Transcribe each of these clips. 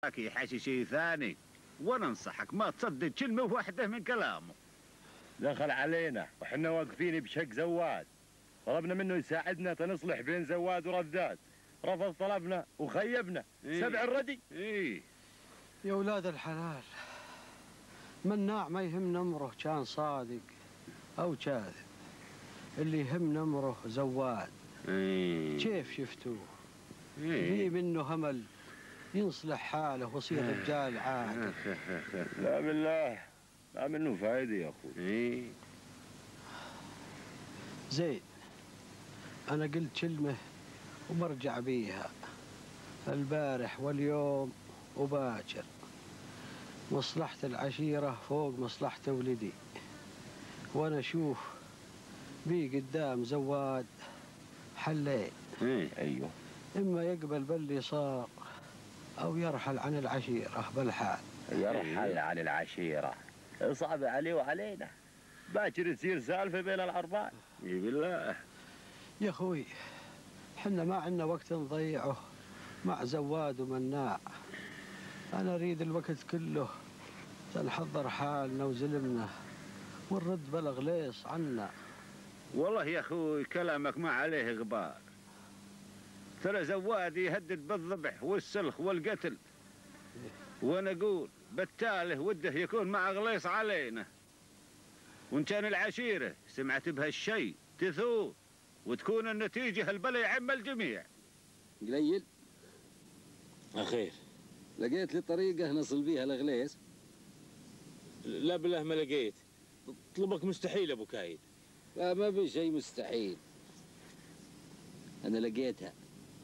يحاشي شيء ثاني، وانا انصحك ما تصدق كلمة واحدة من كلامه. دخل علينا وحنا واقفين بشق زواد، طلبنا منه يساعدنا تنصلح بين زواد ورداد، رفض طلبنا وخيبنا. سبع الردي. يا ولاد الحلال، مناع ما يهم نمره كان صادق او كاذب، اللي يهم نمره زواد. كيف شفتوه؟ في منه همل ينصلح حاله ويصير رجال عاقل. لا بالله ما منه فايدة يا اخوي. زين، انا قلت كلمة وبرجع بيها البارح واليوم وباكر. مصلحة العشيرة فوق مصلحة ولدي، وانا اشوف بي قدام زواد حلين. ايوه، اما يقبل باللي صار او يرحل عن العشيرة بالحال. يرحل عن العشيرة صعب عليه وعلينا، باكر تصير سالفة بين العربان. بالله يا اخوي، حنا ما عندنا وقت نضيعه مع زواد ومناع. انا اريد الوقت كله نحضر حالنا وزلمنا ونرد بالغليص عنا. والله يا اخوي كلامك ما عليه غبار، ترى زواد يهدد بالذبح والسلخ والقتل، وانا اقول بالتالي وده يكون مع غليص علينا. وان كان العشيرة سمعت بهالشيء تثور وتكون النتيجة البلا يعم الجميع. قليل أخير لقيت لي طريقة نصل بيها لغليس؟ لا بالله ما لقيت، طلبك مستحيل أبو كايد. لا ما في شيء مستحيل، أنا لقيتها.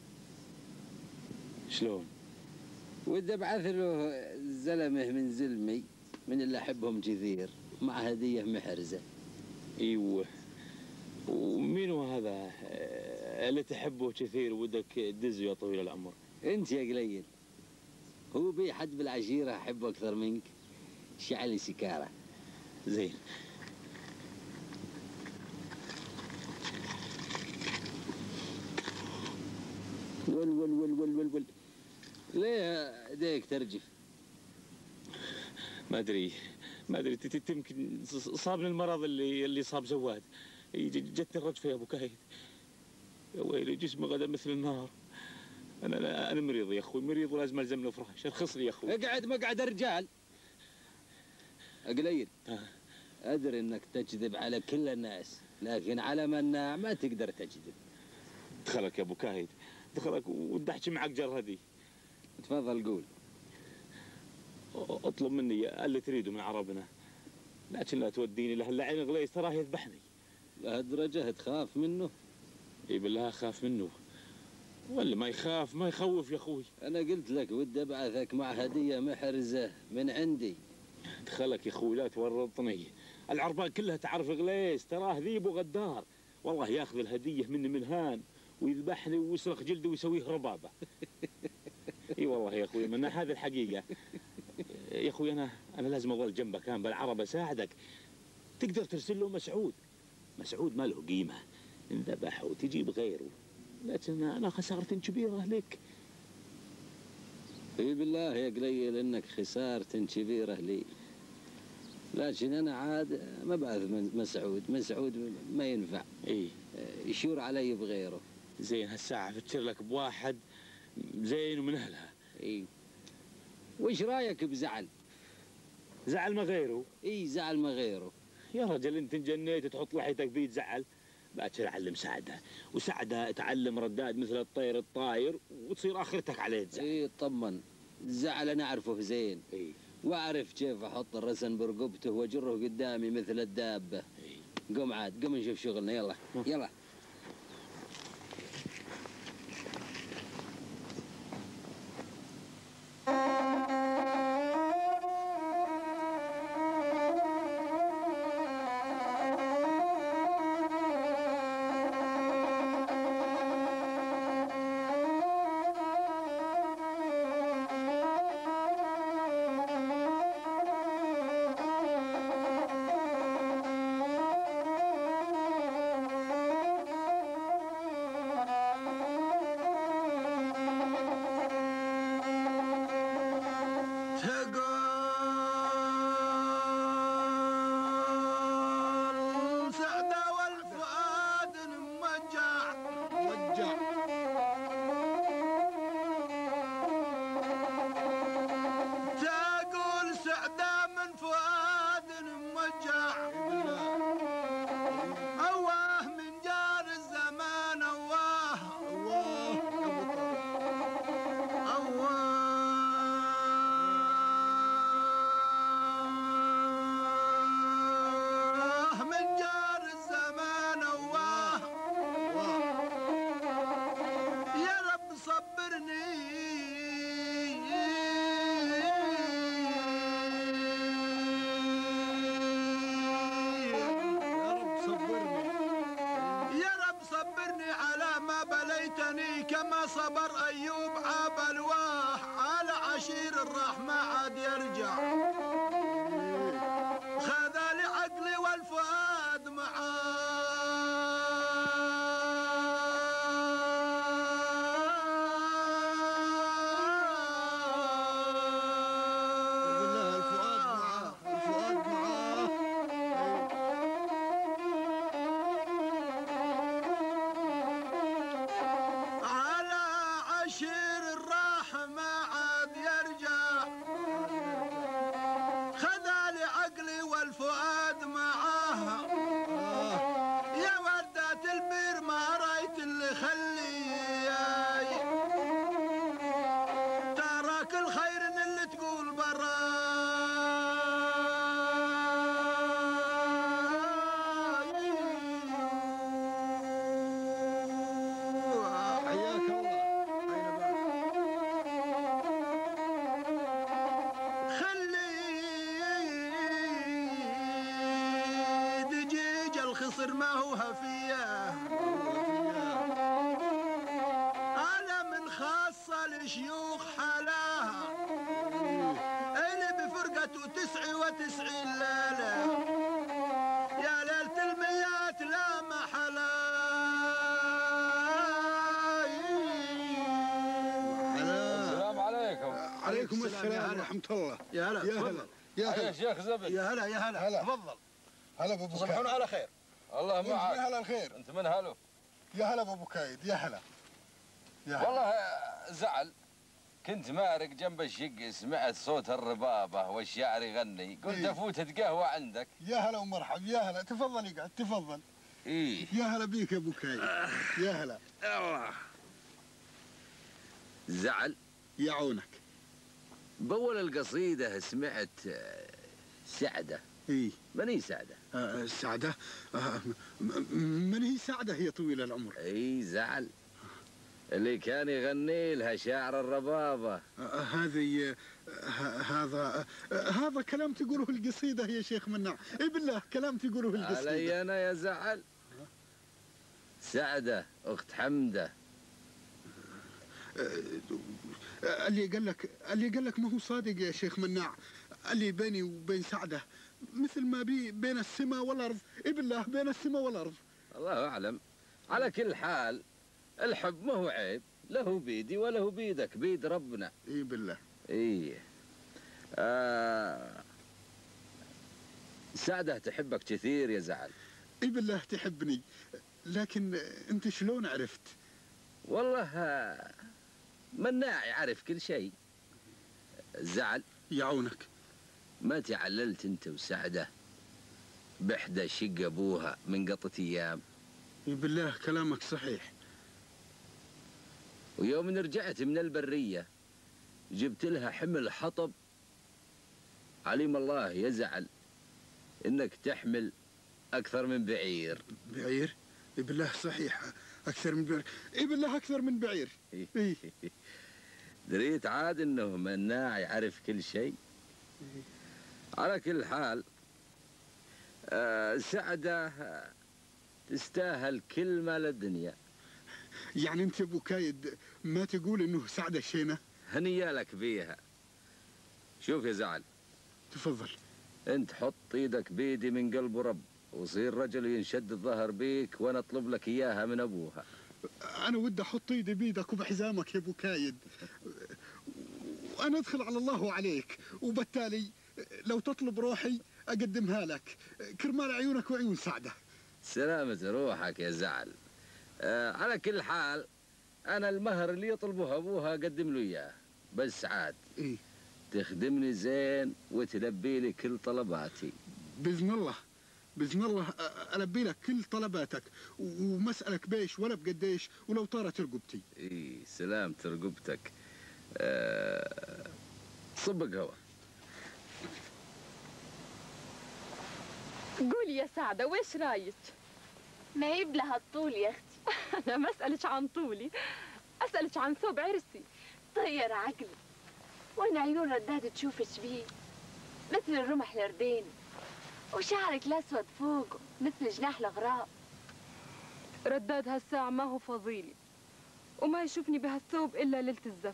شلون؟ ودي أبعث له زلمه من زلمي من اللي أحبهم كثير مع هدية محرزة. ايوه، ومين هو هذا اللي تحبه كثير ودك تدزه يا طويل العمر؟ انت يا قليل، هو بي حد بالعشيرة أحبه أكثر منك؟ شعلي سكارة. زين، ول ليه ايديك ترجف؟ ما ادري يمكن صابني المرض اللي صاب زواد. جتني الرجفه يا ابو كايد، يا ويلي جسمي غدا مثل النار. انا مريض يا اخوي، مريض ولازم الزم له فراش. ارخص لي يا اخوي. اقعد مقعد الرجال. قليل، ادري انك تكذب على كل الناس، لكن على مناع ما تقدر تكذب. دخلك يا ابو كايد، دخلك ودحكي معك جرهدي. تفضل قول. اطلب مني اللي تريده من عربنا، لكن لا توديني لهاللعين غليظ، تراه يذبحني. لهالدرجة تخاف منه؟ اي بالله اخاف منه، ولا ما يخاف ما يخوف يا اخوي. انا قلت لك ودي ابعثك مع هدية محرزة من عندي. دخلك يا اخوي لا تورطني، العربان كلها تعرف غليظ، تراه ذيب وغدار، والله ياخذ الهدية مني من هان ويذبحني ويسرق جلدي ويسويه ربابة. اي والله يا اخوي، من هذه الحقيقة يا اخوي. انا لازم اظل جنبك، كان بالعرب اساعدك. تقدر ترسل له مسعود ما له قيمة، انذبح وتجيب غيره، لكن انا خسارة كبيرة لك. اي بالله يا قليل انك خسارة كبيرة لي، لكن انا عاد ما بعرف مسعود ما ينفع. اي يشور علي بغيره. زين، هالساعة فتر لك بواحد زين ومن اهلها. اي، وش رايك بزعل؟ زعل ما غيره؟ اي زعل ما غيره. يا رجل انت انجنيت تحط لحيتك بيه تزعل؟ باكر علم سعده تعلم رداد مثل الطير الطاير وتصير اخرتك عليه تزعل. اي طمن، الزعل انا اعرفه زين. اي، واعرف كيف احط الرسن برقبته واجره قدامي مثل الدابه. اي، قم عاد، قم نشوف شغلنا. يلا يلا. تقول سعدة والفؤاد موجع تقول سعدة من فؤاد موجع أواه من جار الزمان أواه أواه من جار الزمان أواه يا رب صبرني يا رب صبرني على ما بليتني كما صبر أيوب عاب الواه على عشير الرحمة عاد يرجع خذ لعقلي والفؤاد معاه الفؤاد معاه على عشير الرحمة عاد يرجع خذ لعقلي والفؤاد معاها يا وردة البير ما رأيت اللي خلي تراك الخير اللي تقول براي حياك الله خلي دجيج الخصر ما هو هفيه على من خاصة لشيوخ حلاها اللي بفرقته 99 ليلة يا ليلة الميات لا محلا السلام عليكم. عليكم السلام ورحمة الله. يا هلا تفضل. يا شيخ زبد. يا هلا تفضل. هلا ابو تصبحون بكايد. على خير. الله معك. يا هلا الخير. انت من هلو؟ يا هلا ابو بكايد. يا هلا. يا هلا. والله زعل. كنت مارق جنب الشق سمعت صوت الربابة والشاعر يغني قلت إيه. افوت اتقهوى عندك. يا هلا ومرحب. يا هلا تفضل اقعد تفضل. ايه يا هلا بيك يا ابو كايد. يا هلا. الله زعل. يعونك. بأول القصيدة سمعت سعدة. اي من هي سعدة؟ سعدة. من هي سعدة هي طويلة العمر. اي زعل. اللي كان يغني لها شاعر الربابة. هذه هذا كلام تقوله القصيدة يا شيخ مناع. اي بالله كلام تقوله القصيدة. علي انا يا زعل. سعدة اخت حمدة. اللي قال لك ما هو صادق يا شيخ مناع. اللي بيني وبين سعدة مثل ما بين السماء والارض. اي بالله بين السماء والارض. الله اعلم. على كل حال الحب ما هو عيب، له بيدي وله بيدك، بيد ربنا. اي بالله. ايه سعدة تحبك كثير يا زعل. اي بالله تحبني، لكن انت شلون عرفت؟ والله مناع يعرف كل شيء. زعل. يعونك. ما تعللت انت وسعدة بحدة شق ابوها من قطة ايام؟ اي بالله كلامك صحيح. ويوم رجعت من البرية جبت لها حمل حطب. عليم الله يزعل انك تحمل اكثر من بعير. بعير؟ اي بالله صحيح اكثر من بعير. اي بالله اكثر من بعير. اي دريت عاد انه مناع يعرف كل شيء. على كل حال سعدة تستاهل كل مال الدنيا. يعني انت ابو كايد ما تقول انه سعدة شينة؟ هنيالك بيها. شوف يا زعل. تفضل. انت حط ايدك بيدي من قلب رب وصير رجل ينشد الظهر بيك وانا اطلب لك اياها من ابوها. انا ودي احط ايدي بيدك وبحزامك يا ابو كايد. وأنا أدخل على الله وعليك، وبالتالي لو تطلب روحي أقدمها لك كرمال عيونك وعيون سعدة. سلامة روحك يا زعل. على كل حال أنا المهر اللي يطلبه أبوها أقدم له إياه، بس عاد إيه؟ تخدمني زين وتلبي لي كل طلباتي. بإذن الله، بإذن الله ألبي لك كل طلباتك، ومسألك بيش ولا بقديش ولو طارت رقبتي. إيه سلامة رقبتك. صب قهوة. قولي يا سعدة ويش رايك؟ ما يبلى هالطول يا اختي. أنا ما أسألك عن طولي، أسألك عن ثوب عرسي. طير عقلي، وين عيون رداد تشوفش بيه مثل الرمح الرديني، وشعرك الأسود فوقه مثل جناح الغراب. رداد هالساعة ما هو فضيلي، وما يشوفني بهالثوب إلا ليلة الزف.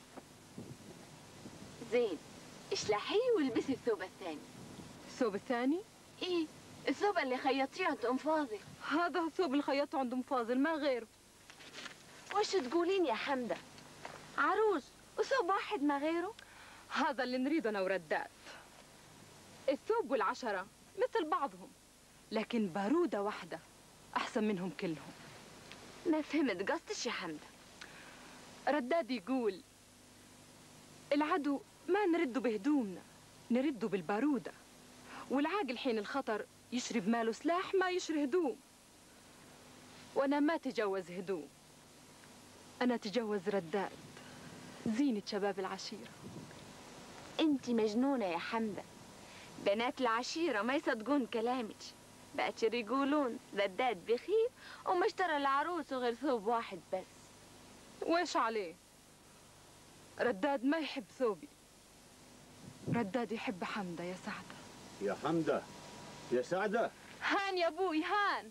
زين، اشلحيه والبسي الثوب الثاني. الثوب الثاني؟ ايه، الثوب اللي خيطيه عند ام فاضل. هذا هو الثوب اللي خيطته عند ام فاضل، ما غيره. وش تقولين يا حمدة؟ عروس وثوب واحد ما غيره؟ هذا اللي نريده انا ورداد. الثوب والعشرة مثل بعضهم، لكن بارودة واحدة أحسن منهم كلهم. ما فهمت قصدك يا حمدة. رداد يقول العدو ما نرده بهدومنا، نرده بالبارودة، والعاقل حين الخطر يشري بماله سلاح ما يشري هدوم. وأنا ما تجوز هدوم، أنا تجوز رداد، زينة شباب العشيرة. انت مجنونة يا حمدة، بنات العشيرة ما يصدقون كلامك. بقتر يقولون رداد بخيل وما اشترى العروس غير ثوب واحد بس. ويش عليه؟ رداد ما يحب ثوبي، رداد يحب حمدة يا سعدة. يا حمدة يا سعدة. هان يا ابوي هان.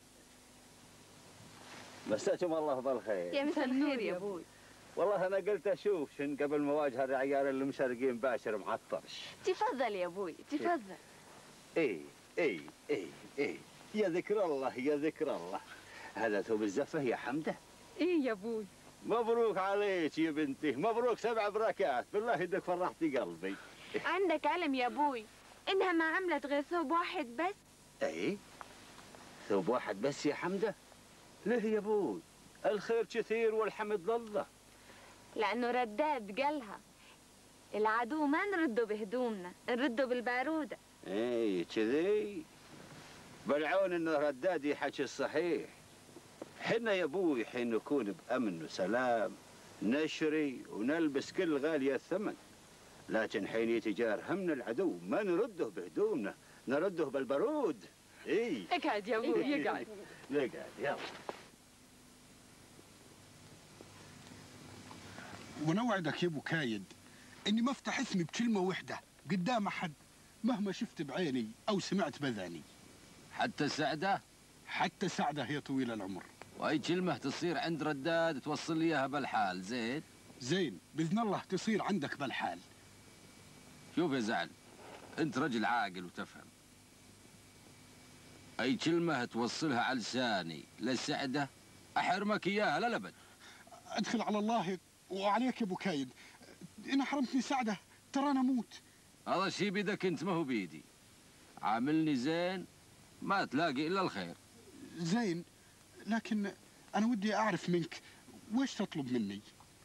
مساكم الله بالخير. يا مساء الخير يا ابوي. والله انا قلت اشوف شن قبل ما اواجه العيال اللي مشرقين باشر معطرش. تفضل يا ابوي تفضل. اي اي اي اي يا ذكر الله يا ذكر الله. هذا ثوب الزفه يا حمده. ايه يا ابوي. مبروك عليك يا بنتي، مبروك 7 بركات، بالله يدك فرحتي قلبي. عندك علم يا ابوي انها ما عملت غير ثوب واحد بس؟ اي ثوب واحد بس يا حمده؟ ليه يا ابوي؟ الخير كثير والحمد لله. لانه رداد قالها العدو ما نرده بهدومنا، نرده بالبارودة. اي كذي؟ بالعون انه رداد يحكي الصحيح. حنا يا ابوي حين نكون بامن وسلام نشري ونلبس كل غالية الثمن، لكن حين يتجار همنا العدو ما نرده بهدومنا، نرده بالبارود. اي اقعد يا ابوي اقعد. اقعد يلا. ونوعدك يا ابو كايد اني ما افتح اسمي بكلمه وحده قدام احد مهما شفت بعيني او سمعت باذاني. حتى سعدة؟ حتى سعده يا طويل العمر. واي كلمة تصير عند رداد توصل لي اياها بالحال. زين زين باذن الله تصير عندك بالحال. شوف يا زعل، انت رجل عاقل وتفهم. اي كلمة توصلها على لساني لسعدة احرمك اياها للابد. ادخل على الله وعليك يا ابو كايد، ان حرمتني سعده ترى انا اموت. هذا شي بيدك انت ما هو بيدي. عاملني زين ما تلاقي الا الخير. زين، لكن انا ودي اعرف منك ويش تطلب مني؟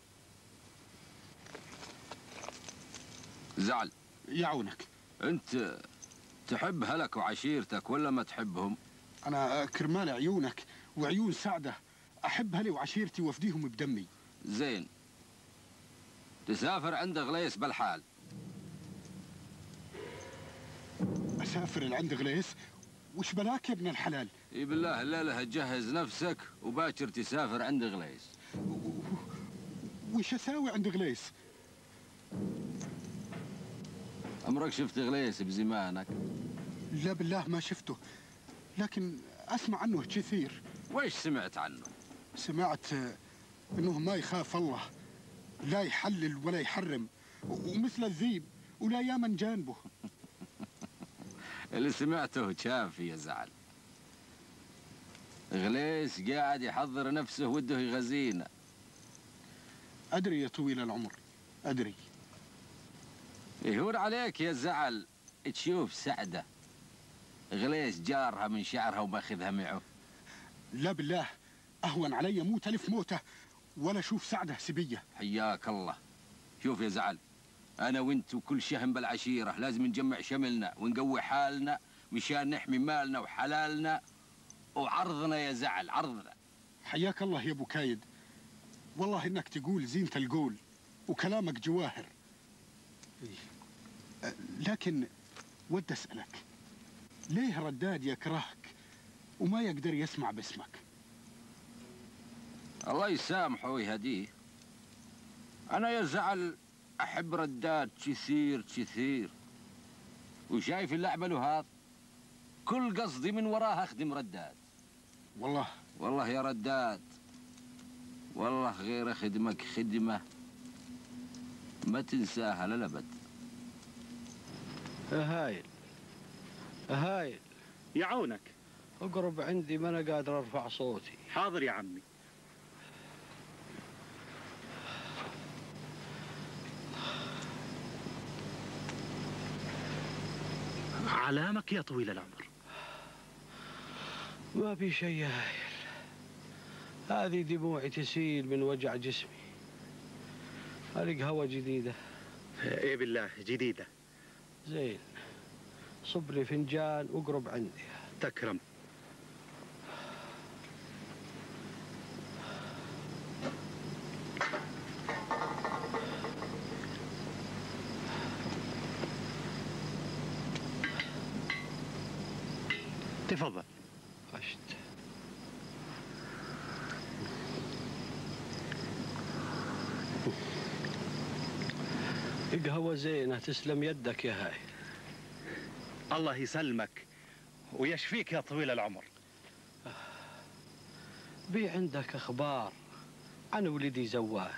زعل يعونك. انت تحب هلك وعشيرتك ولا ما تحبهم؟ انا كرمال عيونك وعيون سعده احب هلي وعشيرتي وافديهم بدمي. زين، تسافر عند غليس بالحال. اسافر لعند غليس؟ وش بلاك يا ابن الحلال؟ اي بالله الليله تجهز نفسك وباكر تسافر عند غليس. وش اساوي عند غليس؟ عمرك شفت غليس بزمانك؟ لا بالله ما شفته، لكن اسمع عنه كثير. ويش سمعت عنه؟ سمعت انه ما يخاف الله، لا يحلل ولا يحرم، ومثل الذيب ولا يامن جانبه. اللي سمعته كافي يا زعل. غليس قاعد يحضر نفسه وده يغزينا. ادري يا طويل العمر ادري. يهون عليك يا زعل تشوف سعدة غليس جارها من شعرها وماخذها معه. لا بالله، أهون علي موت ألف موتة ولا أشوف سعدة سبية. حياك الله. شوف يا زعل، أنا وأنت وكل شهم بالعشيرة لازم نجمع شملنا ونقوي حالنا مشان نحمي مالنا وحلالنا وعرضنا يا زعل، عرضنا. حياك الله يا أبو كايد، والله إنك تقول زينة القول وكلامك جواهر. لكن ود أسألك، ليه رداد يكرهك وما يقدر يسمع باسمك؟ الله يسامحه ويهديه. أنا يا زعل أحب رداد كثير كثير، وشايف اللعبة له هذا كل قصدي من وراها أخدم رداد. والله يا رداد، والله غير أخدمك خدمة ما تنساها للأبد. هايل هايل، يعونك. اقرب عندي، ما انا قادر ارفع صوتي. حاضر يا عمي. علامك يا طويل العمر. ما في شيء يا هايل، هذه دموعي تسيل من وجع جسمي. ألق هوا جديدة. ايه بالله جديدة. زين، صب لي فنجان واقرب عندي. تكرم. تفضل. عشت. قهوة زينة، تسلم يدك يا هاي. الله يسلمك ويشفيك يا طويل العمر. بي عندك أخبار عن ولدي زواد؟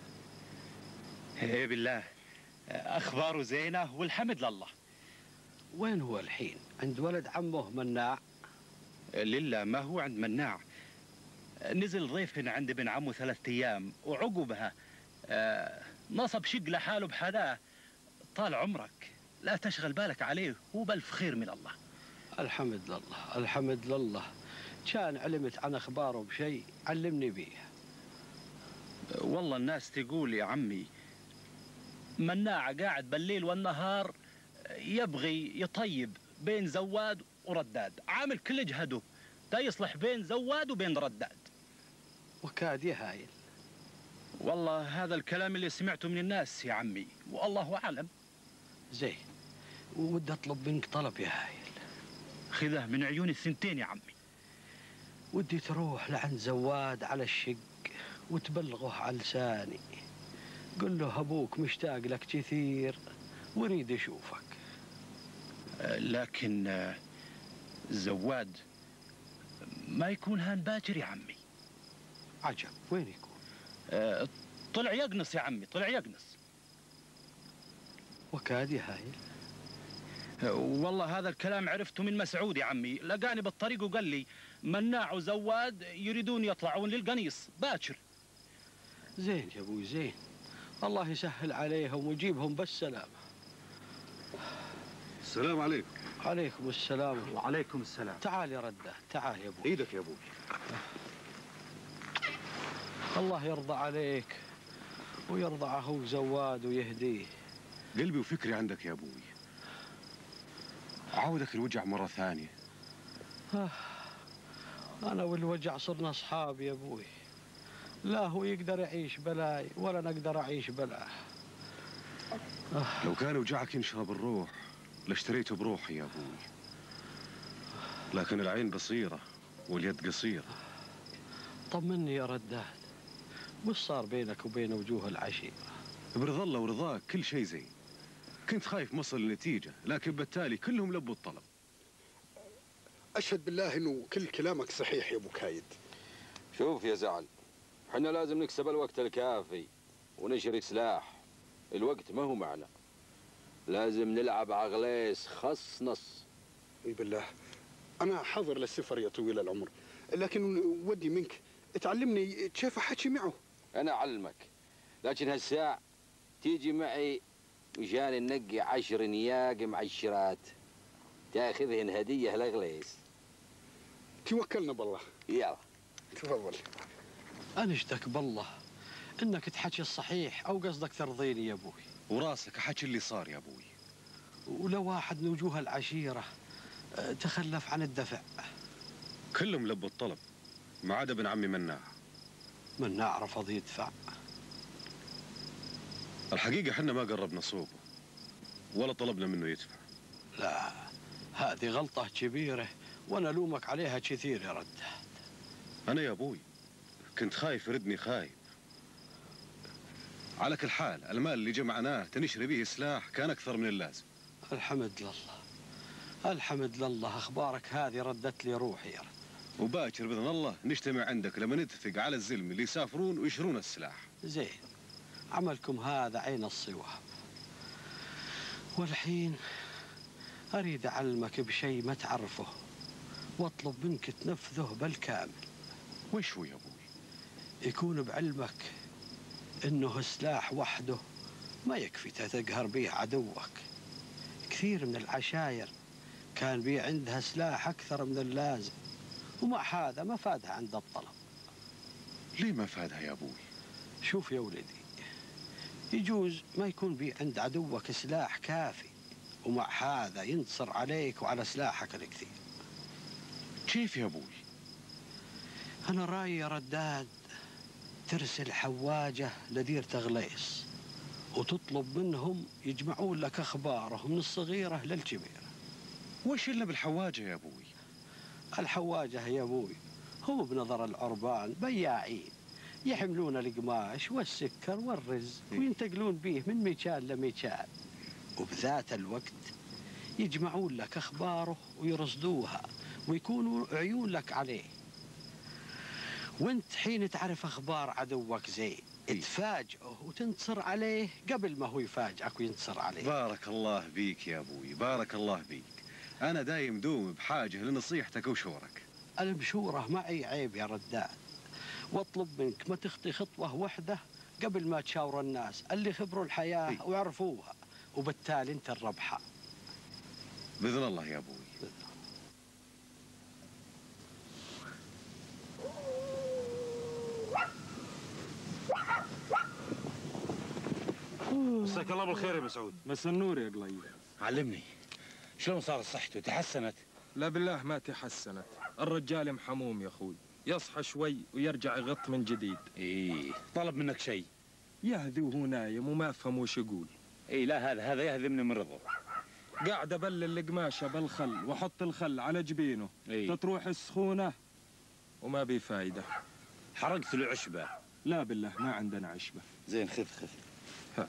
ايه بالله، أخباره زينة والحمد لله. وين هو الحين؟ عند ولد عمه مناع؟ لله ما هو عند مناع، نزل ضيف عند ابن عمه 3 أيام وعقبها نصب شق لحاله بحذاه. طال عمرك، لا تشغل بالك عليه، هو بألف خير من الله. الحمد لله الحمد لله. كان علمت عن أخباره بشيء علمني بيه. والله الناس تقول يا عمي مناع قاعد بالليل والنهار يبغي يطيب بين زواد ورداد، عامل كل جهده تا يصلح بين زواد وبين رداد. وكاد يهايل. والله هذا الكلام اللي سمعته من الناس يا عمي، والله أعلم. زين، ودي أطلب منك طلب يا هايل. خذه من عيوني الثنتين يا عمي. ودي تروح لعند زواد على الشق وتبلغه على لساني، قل له أبوك مشتاق لك كثير ويريد يشوفك. لكن زواد ما يكون هان باكر يا عمي. عجب، وين يكون؟ طلع يقنص يا عمي، طلع يقنص. وكاد يا هايل. والله هذا الكلام عرفته من مسعود يا عمي، لقاني بالطريق وقال لي مناع وزواد يريدون يطلعون للقنيص باكر. زين يا ابوي زين، الله يسهل عليهم ويجيبهم بالسلامة. السلام عليكم. عليكم السلام. وعليكم السلام. تعال يا ردة، تعال يا ابوي. ايدك يا ابوي. الله يرضى عليك ويرضى اخوك زواد ويهديه. قلبي وفكري عندك يا ابوي، عاودك الوجع مرة ثانية. أنا والوجع صرنا أصحاب يا أبوي، لا هو يقدر يعيش بلاي ولا نقدر أعيش بلاه. لو كان وجعك ينشرب الروح لاشتريته بروحي يا أبوي، لكن العين بصيرة واليد قصيرة. طمني يا رداد، وش صار بينك وبين وجوه العشيرة؟ برضا الله ورضاك كل شيء زين، كنت خايف مصل النتيجة لكن بالتالي كلهم لبوا الطلب. أشهد بالله إنه كل كلامك صحيح يا أبو كايد. شوف يا زعل، حنا لازم نكسب الوقت الكافي ونشري سلاح. الوقت ما هو معنا، لازم نلعب عغليس خص نص. اي بالله أنا حاضر للسفر يا طويل العمر، لكن ودي منك تعلمني كيف أحكي معه. أنا أعلمك، لكن هالساعة تيجي معي وجاني نقي 10 نياق معشرات تاخذهن هديه لغليس. توكلنا بالله. يلا تفضل. انشدك بالله انك تحكي الصحيح او قصدك ترضيني يا ابوي. وراسك حكي اللي صار يا ابوي. ولو واحد من وجوه العشيره تخلف عن الدفع. كلهم لبوا الطلب ما عدا ابن عمي مناع. مناع رفض يدفع. الحقيقة حنا ما قربنا صوبه ولا طلبنا منه يدفع. لا هذه غلطة كبيرة وانا الومك عليها كثير يا رداد. انا يا ابوي كنت خايف يردني خايب. على كل حال المال اللي جمعناه تنشري به سلاح كان اكثر من اللازم. الحمد لله الحمد لله. اخبارك هذه ردت لي روحي يا رد. وباكر باذن الله نجتمع عندك لما نتفق على الزلم اللي يسافرون ويشرون السلاح. زين عملكم هذا عين الصواب. والحين اريد اعلمك بشيء ما تعرفه واطلب منك تنفذه بالكامل. وش هو يا ابوي؟ يكون بعلمك انه سلاح وحده ما يكفي تقهر به عدوك. كثير من العشاير كان بي عندها سلاح اكثر من اللازم ومع هذا ما فادها عند الطلب. ليه ما فادها يا ابوي؟ شوف يا ولدي، يجوز ما يكون بي عند عدوك سلاح كافي ومع هذا ينتصر عليك وعلى سلاحك الكثير. كيف يا ابوي؟ انا رايي يا رداد ترسل حواجه لدير تغليص وتطلب منهم يجمعون لك اخباره من الصغيره للكبيره. وش الا بالحواجه يا ابوي؟ الحواجه يا ابوي هم بنظر العربان بياعين يحملون القماش والسكر والرز وينتقلون به من مكان لمكان، وبذات الوقت يجمعون لك اخباره ويرصدوها ويكونوا عيون لك عليه. وانت حين تعرف اخبار عدوك زين تفاجئه وتنتصر عليه قبل ما هو يفاجئك وينتصر عليه. بارك الله بيك يا ابوي، بارك الله بيك. انا دايم دوم بحاجه لنصيحتك وشورك. المشوره معي عيب يا رداد، واطلب منك ما تخطي خطوه واحده قبل ما تشاور الناس اللي خبروا الحياه وعرفوها، وبالتالي انت الربحه. باذن الله يا ابوي. مساك الله بالخير يا مسعود. مسا النور يا قليل. علمني شلون صار صحته؟ تحسنت؟ لا بالله ما تحسنت، الرجال محموم يا اخوي، يصحى شوي ويرجع يغط من جديد. ايه طلب منك شيء؟ يهذي وهو نايم وما افهم وش يقول. ايه لا هذا يهذمني من رضا. قاعد ابلل القماشه بالخل واحط الخل على جبينه. إيه؟ تروح السخونه وما بي فايده. حرقت له عشبه؟ لا بالله ما عندنا عشبه. زين خذ ها.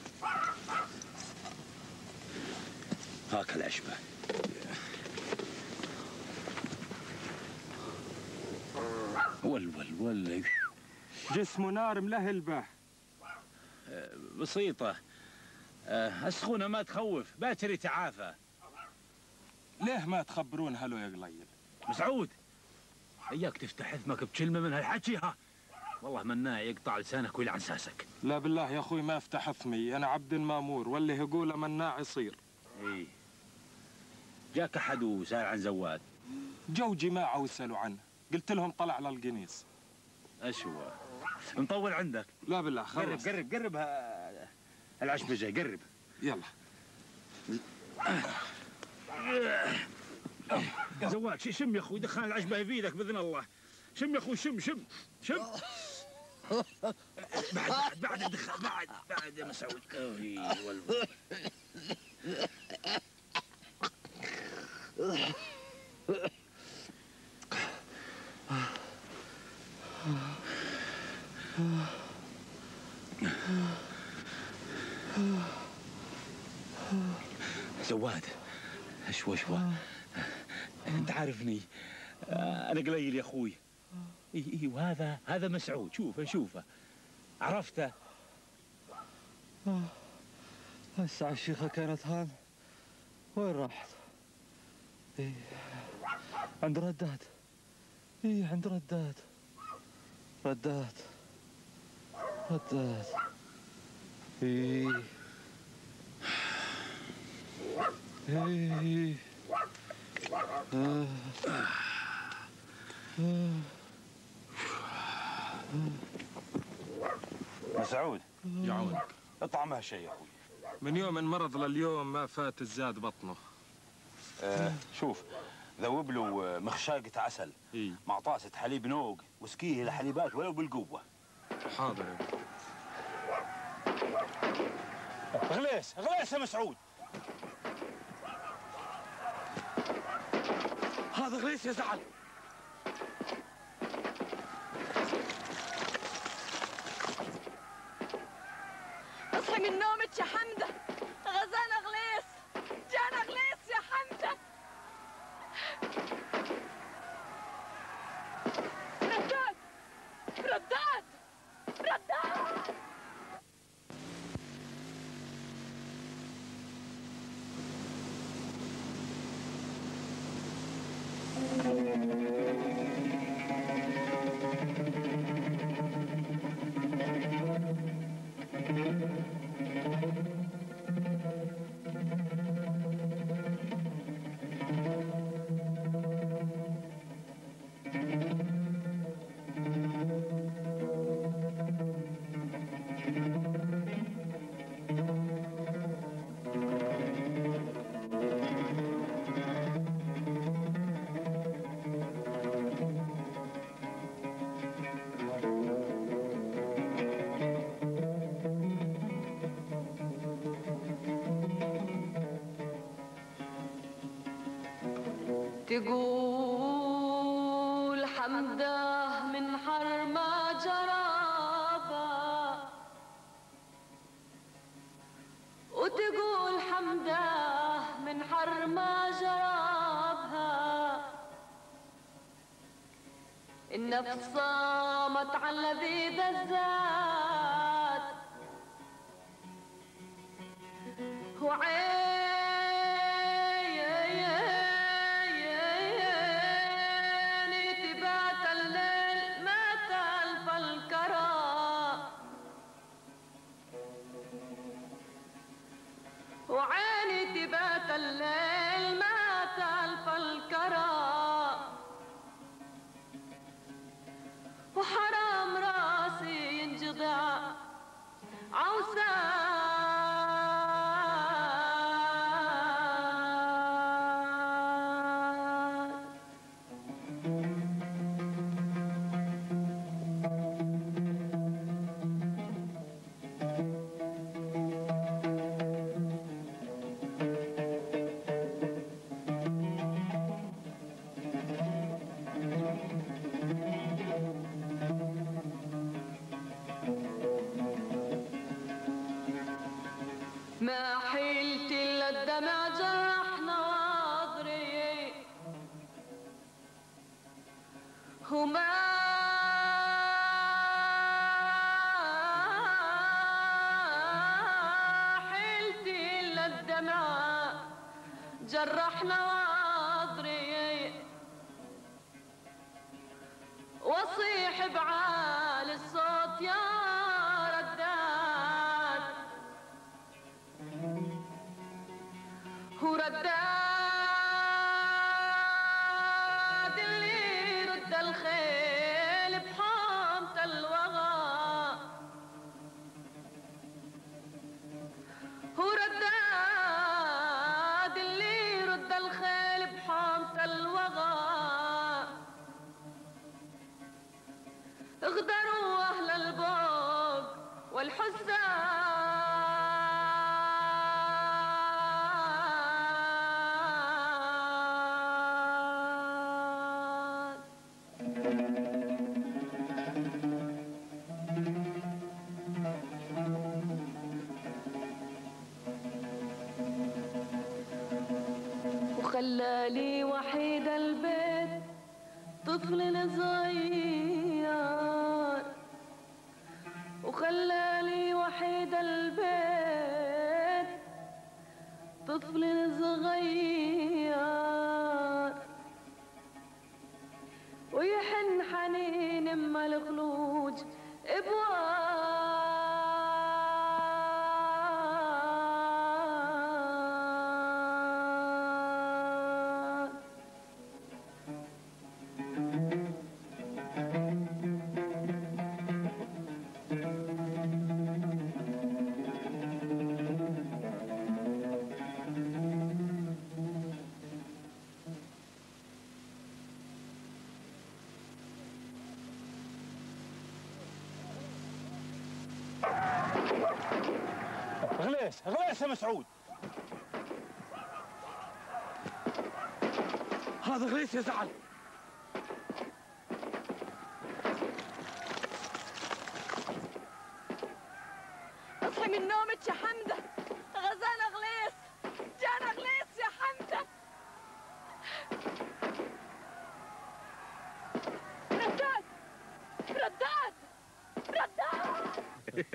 هاك العشبه. ول جسمه نار ملهل به. بسيطه. السخونه ما تخوف، باكر يتعافى. ليه ما تخبرون هلو يا قليل؟ مسعود اياك تفتح اثمك بكلمه من هالحكي. ها والله مناع يقطع لسانك ويلعن ساسك. لا بالله يا اخوي ما افتح اثمي، انا عبد مامور واللي يقوله مناع يصير. ايه جاك احد وسأل عن زواد؟ جو جماعه وسالوا عنه، قلت لهم طلع للقنيص. ايش هو؟ مطول عندك؟ لا بالله خلص. قرب العشبه جاي قرب. يلا زواد شم يا اخوي، دخل العشبه في ايدك باذن الله. شم يا اخوي، شم بعد دخل بعد يا مسعود. زواد شوي انت عارفني انا قليل يا اخوي. اي وهذا مسعود، شوفه عرفته. هسه الشيخة كانت هان وين راحت؟ ايه عند رداد. ايه عند رداد. ايه إيه. مسعود يعونك. اطعمها شيء يا اخوي. من يوم المرض لليوم ما فات الزاد بطنه. شوف، ذوب له مخشاقة عسل مع طاسة حليب نوق وسقيه لحليبات ولو بالقوة. حاضر. غليس غليس يا مسعود. هذا غليس يزعل. اصحي من نومك يا حمدة، غزانا غليس، جانا غليس يا حمدة. رداد رداد رداد. تقول حمده من حر ما جرابه، وتقول حمده من حر ما جرابها، النفس صامت عن لذيذ الزاد، وعين وعيني تبات الليل ما تلف الكرى، وحرام راسي ينجضع عوسان. ما حيلت الا الدمع جرح ناظري، وما حيلت الا الدمع جرح ناظري، واصيح بعالي الصوت يا رداد، ورداد اللي يرد الخيل بحامة الوغى، ورداد اللي يرد الخيل بحامة الوغى، اغدروا أهل البوق والحزان. وخلالي وحيد البيت طفل صغير، وخلالي وحيد البيت طفل صغير، ويحن حنين ام الخلوج ابواب. غليس غليس يا مسعود. هذا غليس يا زعل. اصحي من نومك يا حمدة، غزانا غليس، جانا غليس يا حمدة. رداد رداد رداد.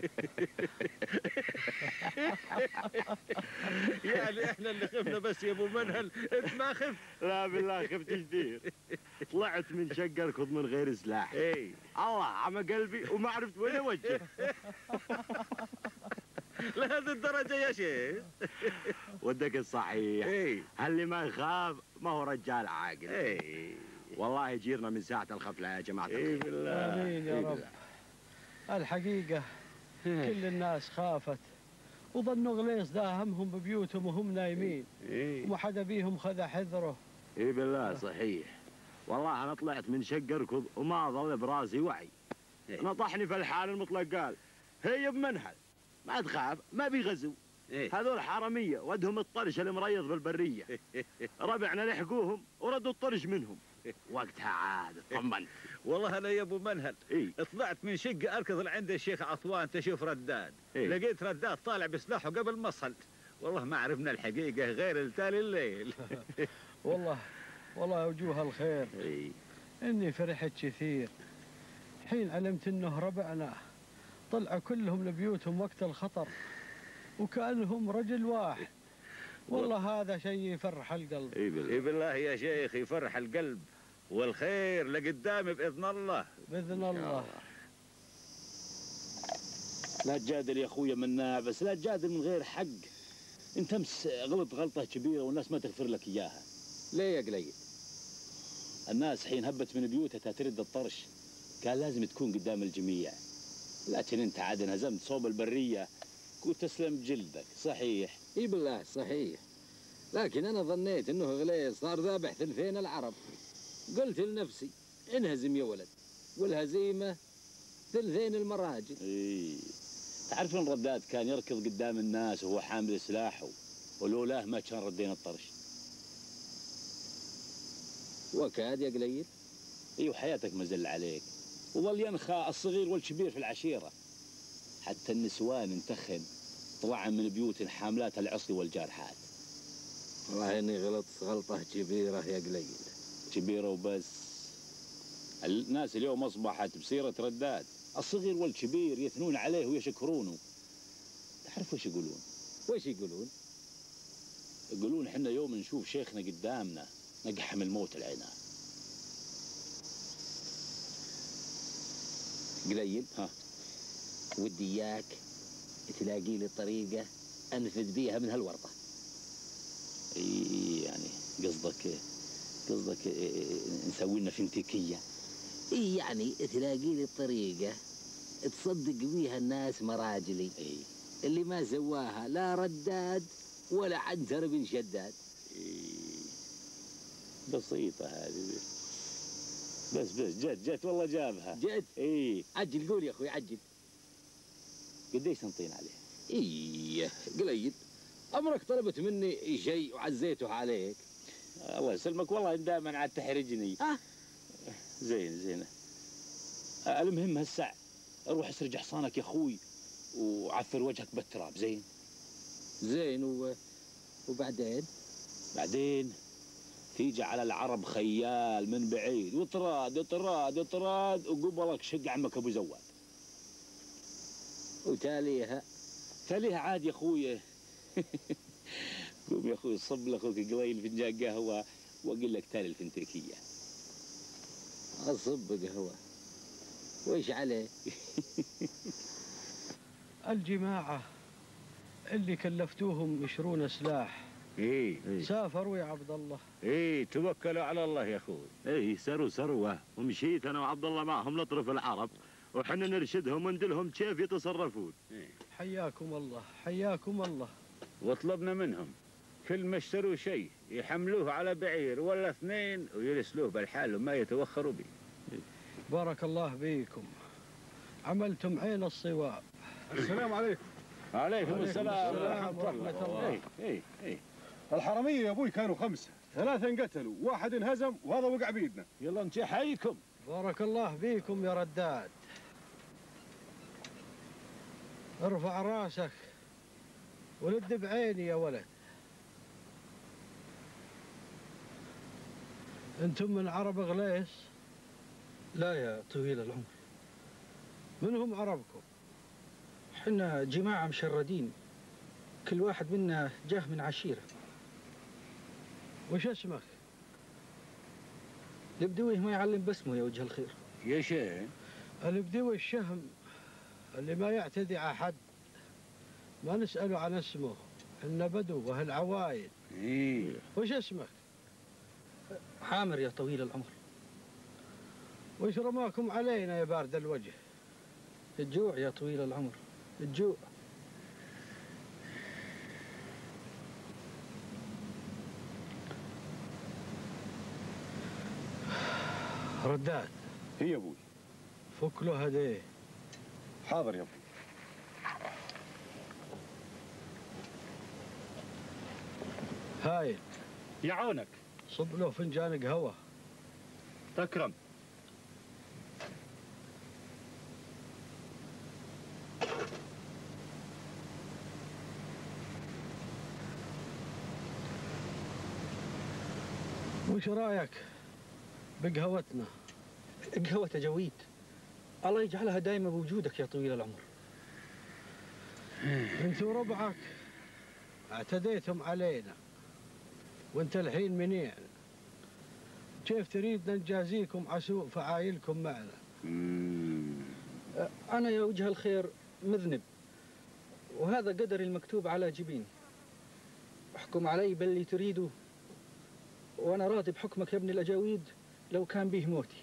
يعني احنا اللي خفنا بس يا ابو منهل، انت ما خفت؟ لا بالله خفت كثير. طلعت من شقة اركض من غير سلاح. اي الله عمى قلبي وما عرفت وين اوجه. لهذه الدرجة يا شيخ؟ ودك الصحيح. اي اللي ما يخاف ما هو رجال عاقل. اي والله يجيرنا من ساعة الخفلة يا جماعة اي الخير. بالله. آمين يا رب. الحقيقة كل الناس خافت وظنوا غليص داهمهم ببيوتهم وهم نايمين، وما حدا بيهم خذ حذره. اي بالله صحيح. والله انا طلعت من شقة اركض وما ظل براسي وعي. نطحني في الحال المطلق قال هي بمنهل ما تخاف ما بيغزو. هذول حرامية ودهم الطرش اللي مريض بالبرية. ربعنا لحقوهم وردوا الطرش منهم. وقتها عاد اطمنت. والله انا يا ابو منهل إيه؟ طلعت من شقه اركض عند الشيخ عطوان تشوف رداد. إيه؟ لقيت رداد طالع بسلاحه قبل ما صلت. والله ما عرفنا الحقيقه غير التالي الليل. والله وجوه الخير. إيه؟ اني فرحت كثير حين علمت انه ربعنا طلعوا كلهم لبيوتهم وقت الخطر وكأنهم رجل واحد. والله هذا شيء يفرح القلب. اي بالله يا شيخ يفرح القلب، والخير لقدام باذن الله. باذن الله. لا تجادل يا اخويا مناع، بس لا تجادل من غير حق. انت امس غلط غلطه كبيره والناس ما تغفر لك اياها. ليه يا قليل؟ الناس حين هبت من بيوتها ترد الطرش كان لازم تكون قدام الجميع، لكن انت عاد انهزمت صوب البريه كنت تسلم جلدك. صحيح؟ اي بالله صحيح، لكن انا ظنيت انه غليظ صار ذابح ثلثين العرب. قلت لنفسي انهزم يا ولد، والهزيمه ثلثين المراجل. اي تعرف ان رداد كان يركض قدام الناس وهو حامل سلاحه، ولولاه ما كان ردينا الطرش. وكاد يا قليل. ايوه حياتك مزل عليك، وظل ينخى الصغير والكبير في العشيره، حتى النسوان انتخن طلع من بيوت حاملات العصي والجارحات. والله اني غلطت غلطه كبيره يا قليل. كبيره وبس. الناس اليوم اصبحت بسيره رداد، الصغير والكبير يثنون عليه ويشكرونه. تعرف وش يقولون؟ وش يقولون؟ يقولون حنا يوم نشوف شيخنا قدامنا نقحم الموت العنان. قليل ها ودي اياك تلاقي لي طريقه انفذ بيها من هالورطه. اي يعني قصدك نسوي لنا فنتيكيه. اي يعني تلاقي لي طريقه تصدق بيها الناس مراجلي. اي اللي ما سواها لا رداد ولا عنتر بن شداد. بسيطة هذه بس جت والله جابها. جت؟ اي عجل قول يا اخوي عجل. قديش تنطين عليه؟ ايه قليل. امرك طلبت مني شيء وعزيته عليك. الله يسلمك، والله دائما عاد تحرجني. زين المهم هالساعة روح اسرج حصانك يا اخوي وعفر وجهك بالتراب. زين وبعدين تيجي على العرب خيال من بعيد وطراد وقبلك شق عمك ابو زواد. وتاليها عاد يا اخوي. قوم يا اخوي صب لاخوك قليل فنجان قهوه واقول لك تالي الفنتيكيه. اصب قهوه وإيش عليه؟ الجماعة اللي كلفتوهم يشرون سلاح سافروا يا عبد الله. توكلوا على الله يا اخوي. سروة ومشيت انا وعبد الله معهم نطرف العرب وحنا نرشدهم وندلهم كيف يتصرفون. حياكم الله حياكم الله. وطلبنا منهم كل ما اشتروا شيء يحملوه على بعير ولا اثنين ويرسلوه بالحال وما يتوخروا به. بارك الله بيكم، عملتم عين الصواب. السلام عليكم. عليكم السلام ورحمة الله. الحرامية يا ابوي كانوا 5، 3 انقتلوا، 1 انهزم وهذا وقع بيدنا. يلا انت حيكم. بارك الله فيكم يا رداد. ارفع راسك ولد بعيني يا ولد. انتم من عرب غليس؟ لا يا طويل العمر. من هم عربكم؟ حنا جماعة مشردين، كل واحد منا جاه من عشيرة. وش اسمك؟ البدوي ما يعلم باسمه يا وجه الخير. يا شيخ البدوي الشهم اللي ما يعتدي على حد، ما نسأله عن اسمه، إنه بدو وهل عوايد. إيه. وش اسمك؟ عامر يا طويل العمر. وش رماكم علينا يا بارد الوجه؟ الجوع يا طويل العمر، الجوع. رداد. هي يا ابوي. فك له هديه. حاضر يا ابوي. هايل. يعونك. صب له فنجان قهوة. تكرم. وش رايك بقهوتنا؟ قهوة جويد، الله يجعلها دايما بوجودك يا طويل العمر. انت وربعك اعتديتم علينا، وانت الحين منيع. كيف تريدنا نجازيكم على سوء فعايلكم معنا؟ أنا يا وجه الخير مذنب، وهذا قدري المكتوب على جبيني. احكم علي باللي تريده، وأنا راضي بحكمك يا ابن الأجاويد لو كان به موتي.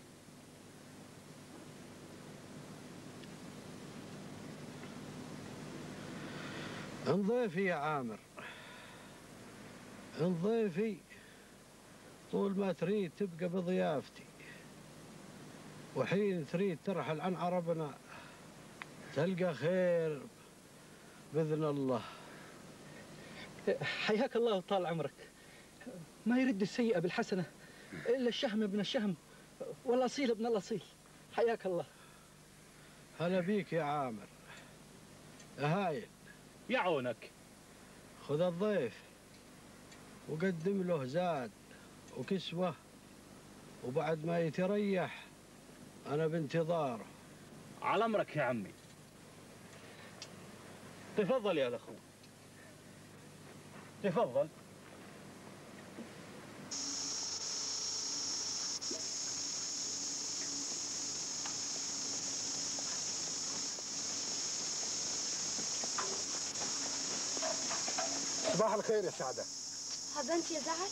انضيفي يا عامر، انضيفي طول ما تريد تبقى بضيافتي، وحين تريد ترحل عن عربنا تلقى خير بإذن الله. حياك الله وطال عمرك. ما يرد السيئة بالحسنة إلا الشهم ابن الشهم والأصيل ابن الأصيل. حياك الله. هلا بيك يا عامر. هايل. يعونك. خذ الضيف وقدم له زاد وكسوة، وبعد ما يتريح أنا بانتظاره. على أمرك يا عمي. تفضل يا الأخو، تفضل. صباح الخير يا سعدة. هذا انت يا زعل؟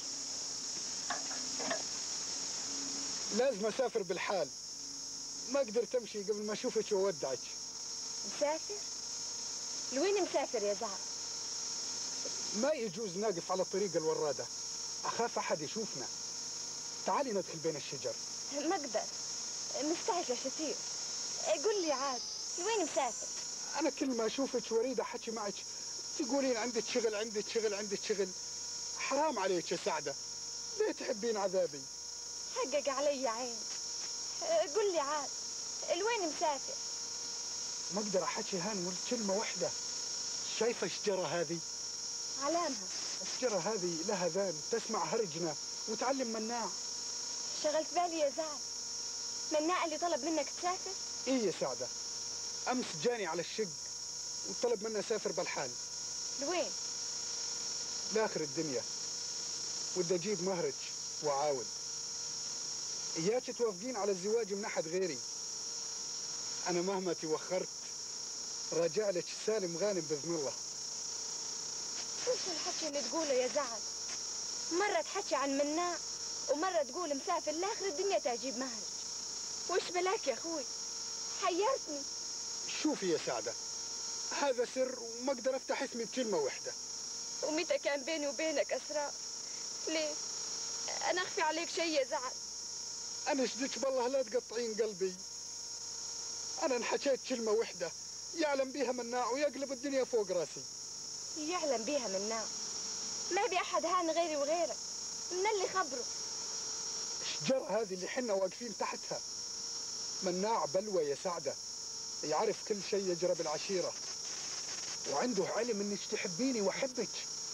لازم اسافر بالحال، ما قدرت امشي قبل ما اشوفك وودعك. مسافر؟ لوين مسافر يا زعل؟ ما يجوز ناقف على الطريق الورادة، اخاف احد يشوفنا. تعالي ندخل بين الشجر. ما اقدر، مستعجلة كثير. قول لي عاد لوين مسافر؟ انا كل ما اشوفك وريد احكي معك تقولين عندك شغل عندك شغل عندك شغل. حرام عليك يا سعدة، ليه تحبين عذابي؟ حقق علي يا عين. قول لي عاد لوين مسافر؟ ما اقدر احكي هان ولد كلمة واحدة. شايفة الشجرة هذه؟ علامها. الشجرة هذه لها ذان تسمع هرجنا وتعلم مناع. شغلت بالي يا زعل. مناع اللي طلب منك تسافر؟ ايه يا سعدة، امس جاني على الشق وطلب مني اسافر بالحال. لوين؟ لاخر الدنيا، ودي اجيب مهرج واعاود. اياك توافقين على الزواج من احد غيري. انا مهما توخرت رجع لك سالم غانم باذن الله. وش الحكي اللي تقوله يا زعل؟ مرة تحكي عن مناع ومرة تقول مسافر لاخر الدنيا تجيب مهرج. وش بلاك يا اخوي؟ حيرتني. شوفي يا سعدة، هذا سر وما اقدر افتح اسمي بكلمة واحدة. ومتى كان بيني وبينك اسرار؟ ليه؟ انا اخفي عليك شيء يا زعل؟ انا اشدك بالله لا تقطعين قلبي. انا انحكيت كلمة واحدة يعلم بيها مناع ويقلب الدنيا فوق راسي. يعلم بيها مناع؟ ما بي أحد هان غيري وغيرك، من اللي خبره؟ الشجرة هذه اللي حنا واقفين تحتها مناع بلوى يا سعدة، يعرف كل شيء يجرى بالعشيرة، وعنده علم انك تحبيني واحبك.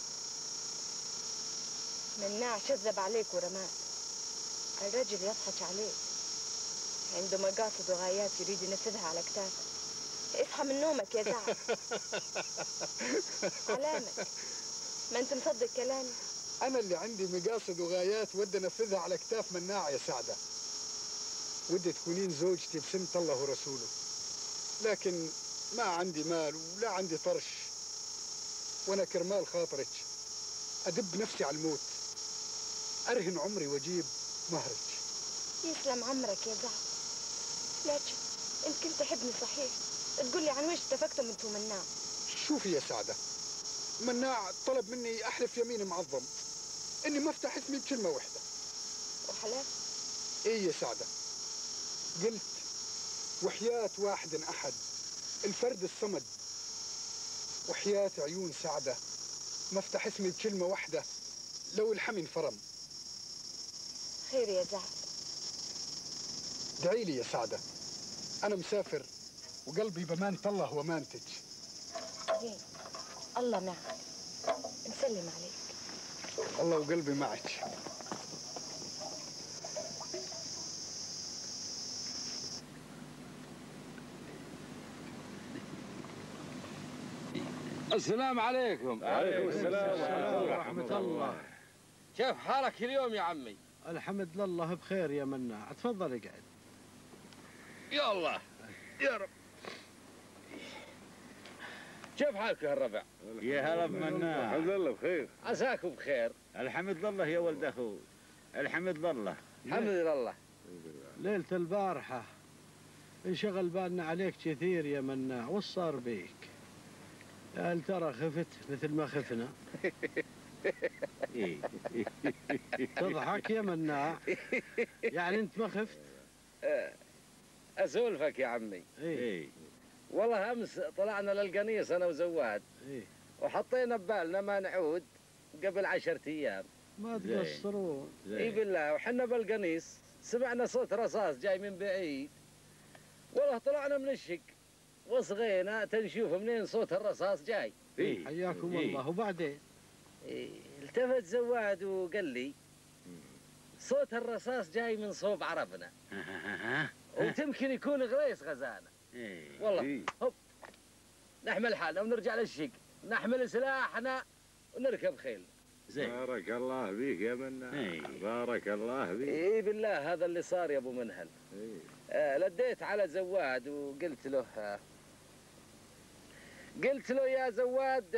مناع كذب عليك ورماك، الرجل يضحك عليك، عنده مقاصد وغايات يريد ينفذها على كتافك. اصحى من نومك يا زعل. علامك ما انت مصدق كلامي؟ انا اللي عندي مقاصد وغايات ودي انفذها على كتاف مناع يا سعدة. ودي تكونين زوجتي بسنة الله ورسوله، لكن ما عندي مال ولا عندي طرش، وانا كرمال خاطرك ادب نفسي على الموت، ارهن عمري واجيب مهرك. يسلم عمرك يا زعل، لكن انت كنت تحبني صحيح، تقول لي عن وش اتفقتم انتم مناع؟ شوفي يا سعدة، مناع طلب مني احلف يمين معظم اني ما افتح اسمي بكلمة واحدة. وحلف؟ ايه يا سعدة، قلت وحياة واحد احد الفرد الصمد، وحياة عيون سعدة ما افتح اسمي بكلمة واحدة لو الحمي انفرم. خير يا زعل. ادعي لي يا سعدة، انا مسافر وقلبي بمانة الله ومانتك. زين، الله معك، نسلم عليك. الله وقلبي معك. السلام عليكم. وعليكم السلام ورحمة الله. كيف حالك اليوم يا عمي؟ الحمد لله بخير يا مناع، تفضل اقعد. يا الله يا رب. كيف حالك يا الربع؟ يا هلا بمناع. الحمد لله بخير. عساكم بخير. الحمد لله يا ولد اخوي، الحمد لله. الحمد لله. ليلة البارحة انشغل بالنا عليك كثير يا مناع، وش صار بيك؟ هل ترى خفت مثل ما خفنا؟ تضحك يا مناع، يعني انت ما خفت؟ اسولفك يا عمي. ايه والله امس طلعنا للقنيص انا وزواد، ايه وحطينا ببالنا ما نعود قبل 10 ايام. ما تقصرون. اي بالله، وحنا بالقنيص سمعنا صوت رصاص جاي من بعيد، والله طلعنا من الشق وصغينا تنشوف منين صوت الرصاص جاي. حياكم الله. وبعدين التفت زواد وقال لي صوت الرصاص جاي من صوب عرفنا، وتمكن يكون غريس غزانا. والله هوب نحمل حالنا ونرجع للشق، نحمل سلاحنا ونركب خيل. بارك الله بيك يا مناع. بارك الله بيك. اي بالله هذا اللي صار يا ابو منهل. لديت على زواد وقلت له يا زواد.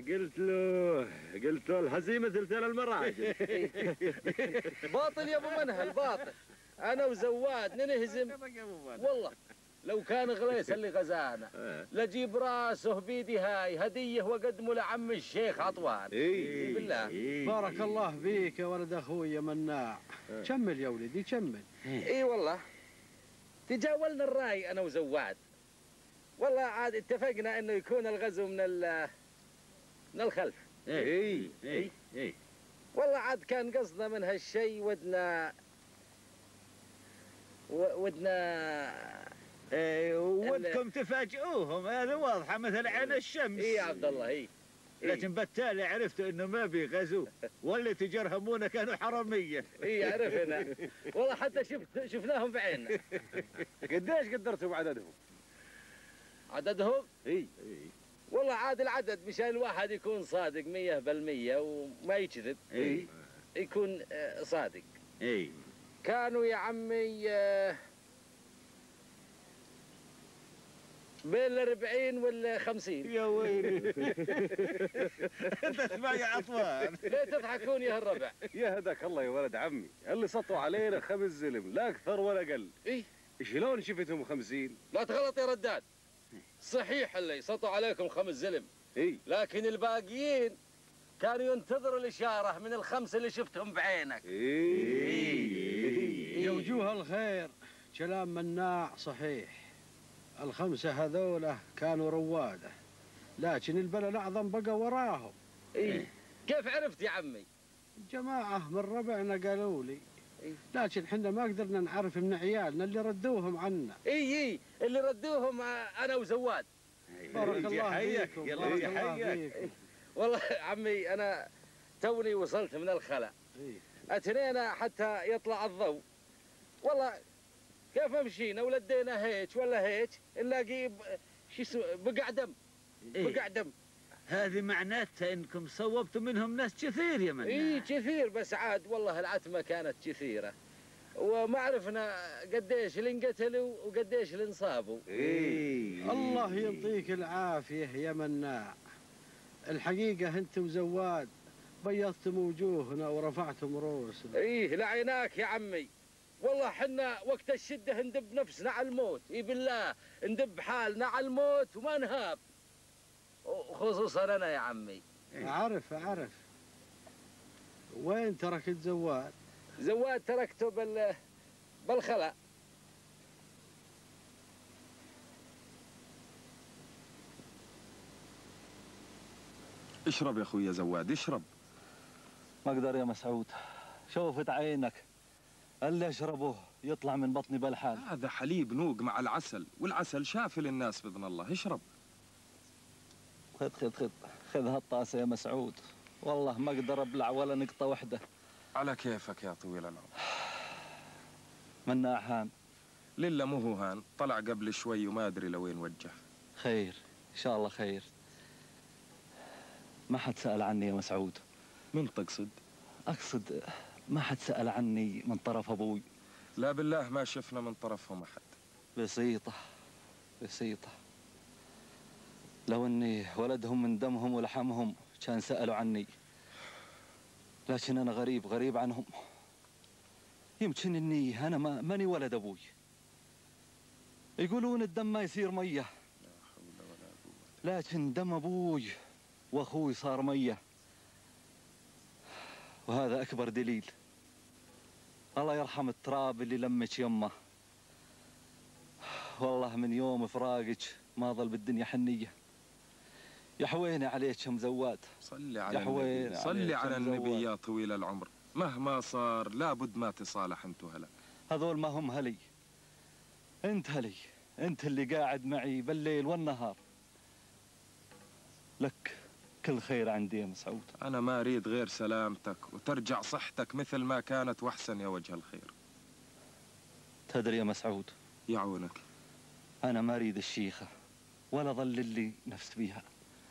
قلت له الهزيمة ثلثين المراجل. باطل يا ابو منهل، باطل. انا وزواد ننهزم والله. لو كان غليس اللي غزانا لجيب راسه بيدي هاي هديه واقدمه لعم الشيخ عطوان. اي بالله. بارك الله فيك يا ولد اخوي يا مناع. كمل يا ولدي كمل. اي والله تجاولنا الراي انا وزواد، والله عاد اتفقنا انه يكون الغزو من الخلف. اي والله عاد كان قصدنا من هالشيء ودنا ودكم تفاجئوهم، هذا واضحه مثل عين الشمس. اي يا عبد الله. اي لكن بالتالي عرفتوا انه ما بيغزو، واللي تجرهمونه كانوا حراميه. اي عرفنا والله، حتى شفناهم بعيننا. قديش قدرتوا بعددهم؟ عددهم؟ اي والله عاد العدد مشان الواحد يكون صادق 100% وما يكذب. يكون صادق. كانوا يا عمي بين 40 وال 50. يا ويلي. تسمع يا عطوان. ليه تضحكون يا الربع؟ يا هداك الله يا ولد عمي، اللي سطوا علينا 5 زلم، لا اكثر ولا اقل. شلون شفتهم 50؟ لا تغلط يا رداد، صحيح اللي سطوا عليكم 5 زلم، لكن الباقيين كانوا ينتظروا الإشارة من ال5 اللي شفتهم بعينك. يا وجوه الخير، كلام مناع صحيح. الخمسة هذوله كانوا رواده، لكن البلد الأعظم بقى وراهم. إيه. كيف عرفت يا عمي؟ جماعة من ربعنا قالوا لي، لكن حنا ما قدرنا نعرف من عيالنا اللي ردوهم عنا. اي اللي ردوهم انا وزواد. بارك الله فيكم، بارك الله فيكم. والله عمي انا توني وصلت من الخلا، اتنينا حتى يطلع الضوء. والله كيف مشينا ولدينا هيك ولا هيك نلاقي بقع دم. بقع دم. هذه معناتها انكم صوبتوا منهم ناس كثير يا مناع. اي كثير، بس عاد والله العتمه كانت كثيره وما عرفنا قديش اللي انقتلوا وقديش اللي انصابوا. الله يعطيك العافيه يا مناع. الحقيقه انت وزواد بيضتم وجوهنا ورفعتم رؤوسنا. لعيناك يا عمي. والله حنا وقت الشده ندب نفسنا على الموت، بالله ندب حالنا على الموت وما نهاب، خصوصا انا يا عمي. اعرف. وين تركت زواد؟ زواد تركته بالخلا. اشرب يا اخوي زواد، اشرب. ما اقدر يا مسعود، شوفت عينك اللي اشربه يطلع من بطني بالحال. هذا حليب نوق مع العسل، والعسل شافي للناس باذن الله. اشرب. خذ هالطاسه يا مسعود، والله ما اقدر ابلع ولا نقطه واحده. على كيفك يا طويل العمر. مناع هان. لله مو هو هان، طلع قبل شوي وما ادري لوين وجه. خير ان شاء الله خير. ما حد سأل عني يا مسعود. من تقصد؟ اقصد ما حد سأل عني من طرف ابوي. لا بالله ما شفنا من طرفهم احد. بسيطة. لو اني ولدهم من دمهم ولحمهم كان سألوا عني، لكن انا غريب عنهم. يمكن اني انا ماني ولد ابوي. يقولون الدم ما يصير ميه، لكن دم ابوي واخوي صار ميه، وهذا اكبر دليل. الله يرحم التراب اللي لمك يمه. والله من يوم فراقك ما ظل بالدنيا حنيه. يا حويني عليك يا مزواد. صلي على النبي يا طويل العمر. مهما صار لابد ما تصالح انت وهلا. هذول ما هم هلي، انت هلي، انت اللي قاعد معي بالليل والنهار. لك كل خير عندي يا مسعود. انا ما اريد غير سلامتك وترجع صحتك مثل ما كانت واحسن يا وجه الخير. تدري يا مسعود، يعونك، انا ما اريد الشيخه ولا ظل اللي نفس بيها.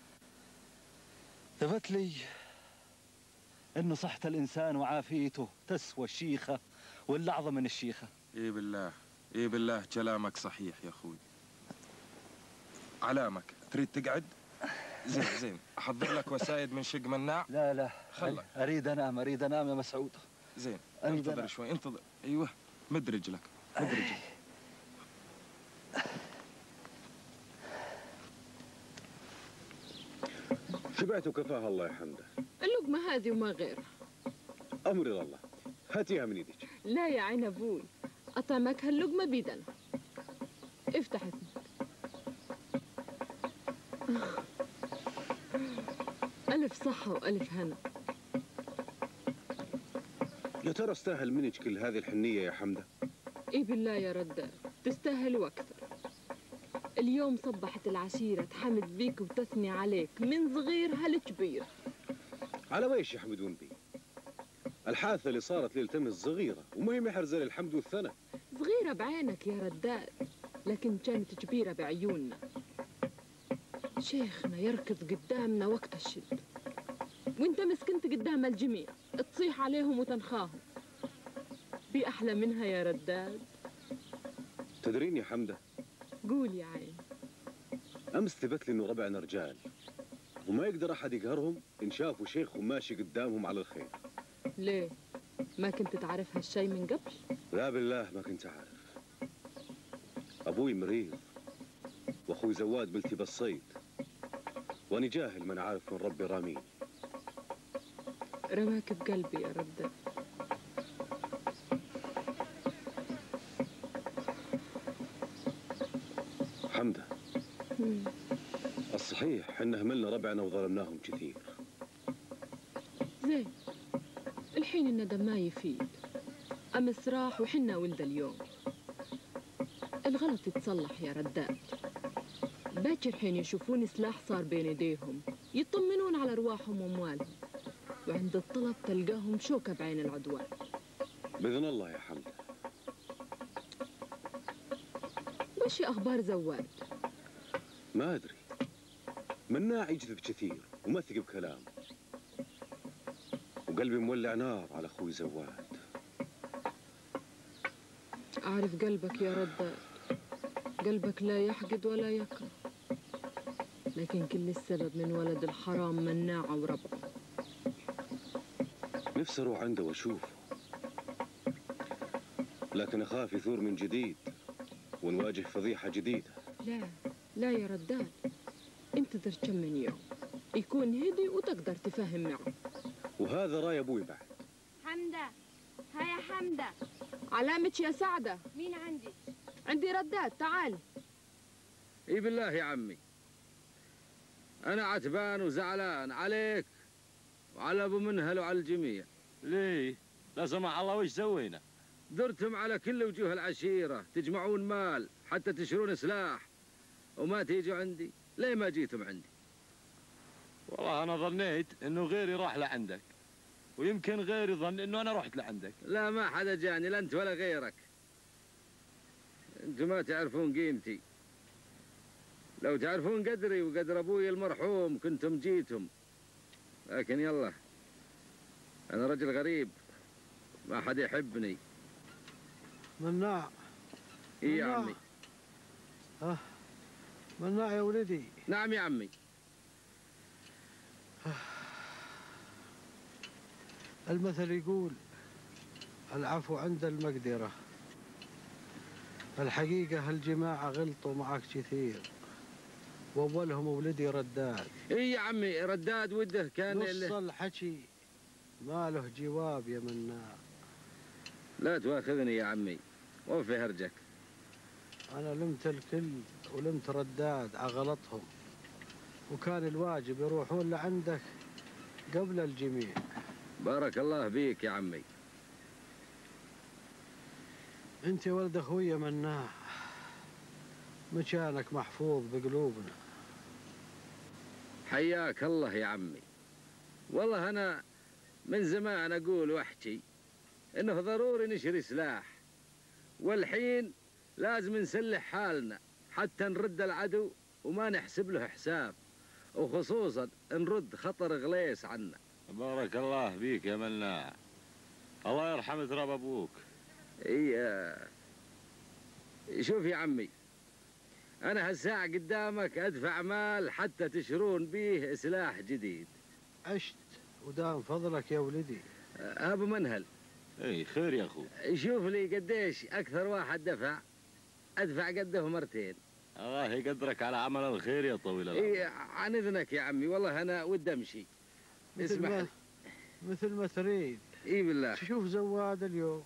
ثبت لي انه صحة الانسان وعافيته تسوى الشيخة ولا اعظم من الشيخة. اي بالله كلامك صحيح يا اخوي. علامك تريد تقعد؟ زين احضر لك وسايد من شق مناع. لا خلك. اريد انام يا مسعود. زين انتظر شوي، انتظر. ايوه مد رجلك. شبعت وكفاها الله يا حمده. اللقمة هذه وما غيرها. أمري لله، هاتيها من ايدك. لا يا عين ابوي، اطعمك هاللقمة بيدنا. افتح اسمك. ألف صحة وألف هنا. يا ترى استاهل منك كل هذه الحنية يا حمده؟ اي بالله يا رداد، تستاهل واكثر. اليوم صبحت العشيرة تحمد بيك وتثني عليك من صغير هالكبير. على ويش يحمدون بي؟ الحادثة اللي صارت ليلتمس صغيرة وما هي محرزة للحمد والثناء. صغيرة بعينك يا رداد، لكن كانت كبيرة بعيوننا. شيخنا يركض قدامنا وقت الشد، وانت مسكنت قدام الجميع تصيح عليهم وتنخاهم. في أحلى منها يا رداد؟ تدرين يا حمده، قول يا عين. أمس ثبت لي إنه ربعنا رجال وما يقدر أحد يقهرهم إن شافوا شيخ وماشي قدامهم على الخير. ليه؟ ما كنت تعرف هالشي من قبل؟ لا بالله ما كنت أعرف. أبوي مريض وأخوي زواد بلتي بالصيد، وأني جاهل من عارف من ربي رامين. رماك بقلبي يا رداد. الحمد صحيح حنا هملنا ربعنا وظلمناهم كثير. زين، الحين الندم ما يفيد. أمس راح وحنا ولد اليوم. الغلط يتصلح يا رداد. باكر حين يشوفون سلاح صار بين ايديهم يطمنون على ارواحهم واموالهم، وعند الطلب تلقاهم شوكة بعين العدوان. بإذن الله يا حمد. وش أخبار زواد؟ ما أدري، مناع يجذب كثير وما ثق بكلام، وقلبي مولع نار على أخوي زواد. أعرف قلبك يا رداد، قلبك لا يحقد ولا يكره، لكن كل السبب من ولد الحرام مناع وربعه. نفسي أروح عنده وأشوفه، لكن أخاف يثور من جديد ونواجه فضيحة جديدة. لا يا رداد، انتظر كم من يوم يكون هدي وتقدر تفهم معه. وهذا راي أبوي بعد. حمدة، ها يا حمدة. علامتك يا سعدة. مين عندي؟ عندي رداد، تعالي. اي بالله يا عمي، أنا عتبان وزعلان عليك وعلى أبو منهل وعلى الجميع. ليه؟ لا سمح الله وش سوينا؟ درتم على كل وجوه العشيرة، تجمعون مال حتى تشترون سلاح وما تيجوا عندي. ليه ما جيتم عندي؟ والله أنا ظنيت إنه غيري راح لعندك، ويمكن غيري ظن إنه أنا رحت لعندك. لا، ما حدا جاني، لا أنت ولا غيرك. أنتم ما تعرفون قيمتي. لو تعرفون قدري وقدر أبوي المرحوم كنتم جيتم، لكن يلا، أنا رجل غريب ما حد يحبني. مناع. إيه يا عمي. مناع يا ولدي. نعم يا عمي. المثل يقول العفو عند المقدرة. الحقيقة هالجماعة غلطوا معك كثير، وأولهم ولدي رداد. إيه يا عمي، رداد وده كان نص الحكي ما له جواب يا مناع. لا تواخذني يا عمي وفي هرجك. أنا لمت الكل ولمت رداد على غلطهم، وكان الواجب يروحون لعندك قبل الجميع. بارك الله بيك يا عمي. انت ولد اخوي مناع، مكانك محفوظ بقلوبنا. حياك الله يا عمي. والله أنا من زمان أقول واحكي إنه ضروري نشري سلاح، والحين لازم نسلح حالنا حتى نرد العدو وما نحسب له حساب، وخصوصا نرد خطر غليس عنا. بارك الله بيك يا مناع، الله يرحم تراب أبوك. شوف يا عمي، أنا هالساعة قدامك أدفع مال حتى تشرون بيه سلاح جديد. عشت ودام فضلك يا ولدي. أبو منهل. اي خير يا أخو. شوف لي قديش أكثر واحد دفع، أدفع قده مرتين. الله يقدرك على عمل الخير يا طويل العمر. عن إذنك يا عمي، والله أنا ودي أمشي. اسمح لي. مثل ما تريد. إي بالله. تشوف زواد اليوم؟